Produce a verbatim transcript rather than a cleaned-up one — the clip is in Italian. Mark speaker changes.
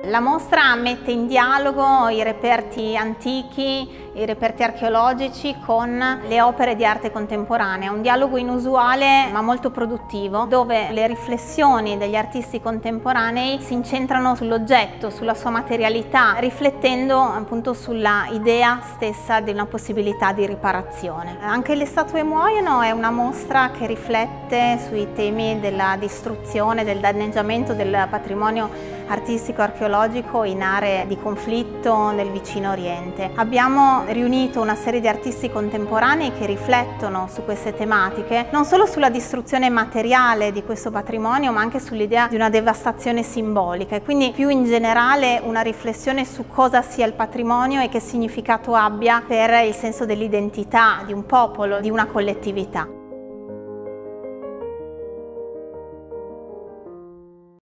Speaker 1: La mostra mette in dialogo i reperti antichi, i reperti archeologici con le opere di arte contemporanea, un dialogo inusuale ma molto produttivo, dove le riflessioni degli artisti contemporanei si incentrano sull'oggetto, sulla sua materialità, riflettendo appunto sulla idea stessa di una possibilità di riparazione. Anche Le statue muoiono è una mostra che riflette sui temi della distruzione, del danneggiamento del patrimonio artistico archeologico in aree di conflitto nel vicino Oriente. Abbiamo riunito una serie di artisti contemporanei che riflettono su queste tematiche, non solo sulla distruzione materiale di questo patrimonio, ma anche sull'idea di una devastazione simbolica e quindi più in generale una riflessione su cosa sia il patrimonio e che significato abbia per il senso dell'identità di un popolo, di una collettività.